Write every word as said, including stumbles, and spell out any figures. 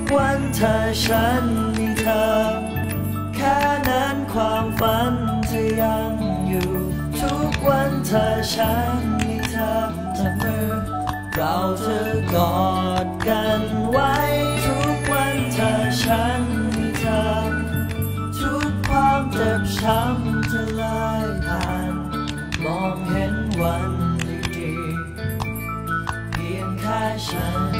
วันเธอฉันมีเธอแค่นั้นความฝันเธอยังอยู่ทุกวันเธอฉันมีเธอจับมือเราเธอกอดกันไว้ทุกวันเธอฉันมีเธอทุกความเจ็บช้ำจะลายผ่านมองเห็นวันดีๆเพียงแค่ฉัน